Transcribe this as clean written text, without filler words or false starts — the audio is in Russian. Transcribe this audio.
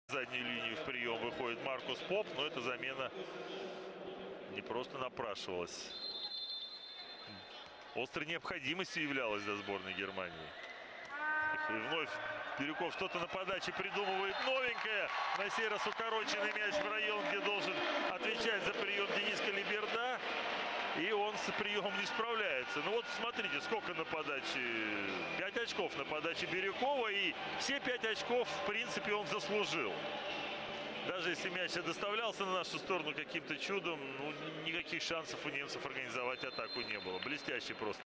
заднюю линию в прием выходит Маркус Поп, но эта замена не просто напрашивалась. Острой необходимостью являлась для сборной Германии. И вновь Бирюков что-то на подаче придумывает новенькое. На сей раз укороченный мяч в район, где должен отвечать за прием Денис Калиберда. И он с приемом не справляется. Ну вот смотрите, сколько на подаче. 5 очков на подаче Бирюкова. И все 5 очков, в принципе, он заслужил. Даже если мяч доставлялся на нашу сторону каким-то чудом, ну, никаких шансов у немцев организовать атаку не было. Блестящий просто.